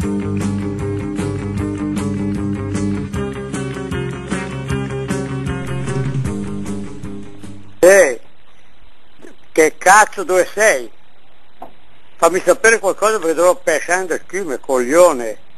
Ehi, che cazzo dove sei? Fammi sapere qualcosa perché dovrò pescare il fiume, coglione.